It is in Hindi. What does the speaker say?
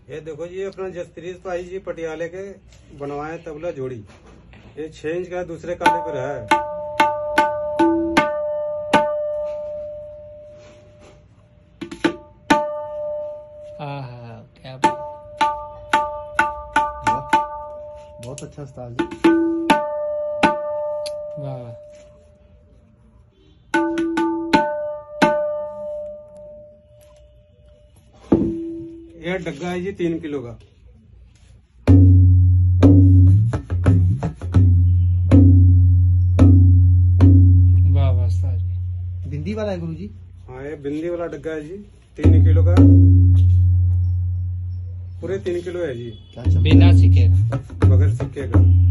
ये देखो जी, अपना जसप्रीत भाई जी पटियाले के बनवाए तबला जोड़ी। ये 6 इंच का दूसरे काले पर है। क्या बहुत अच्छा स्टाइल है। वाह। यह डग्गा है जी 3 किलो का। वाह वाह सर। बिंदी वाला है गुरुजी? हाँ, ये बिंदी वाला डग्गा है जी 3 किलो का। पूरे 3 किलो है जी। क्या चमक बिना सीखे बगैर सिक्के का।